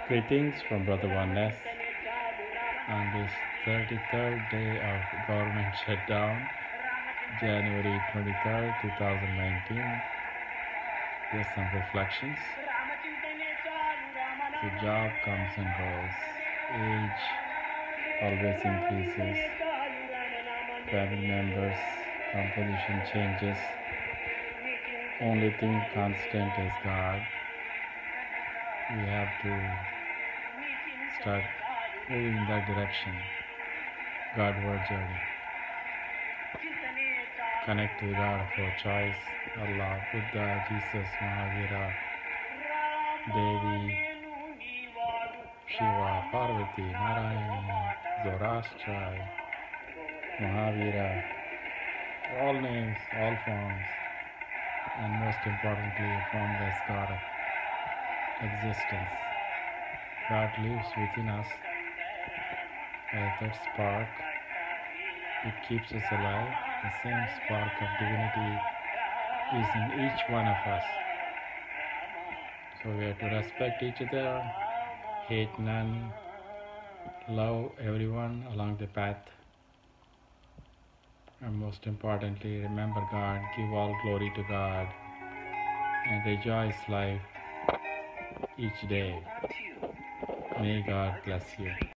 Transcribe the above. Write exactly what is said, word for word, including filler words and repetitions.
Greetings from Brother Oneness on this thirty-third day of government shutdown, January twenty-third, twenty nineteen. Here's some reflections. The job comes and goes. Age always increases. Family members, composition changes. Only thing constant is God. We have to start moving in that direction. Godward journey. Connect to the God of our choice. Allah, Buddha, Jesus, Mahavira, Devi, Shiva, Parvati, Narayani, Zoroaster, Mahavira, all names, all forms, and most importantly, a formless God of existence. God lives within us as that spark. It keeps us alive. The same spark of divinity is in each one of us. So we have to respect each other, hate none, love everyone along the path. And most importantly, remember God, give all glory to God, and rejoice life each day. May God bless you.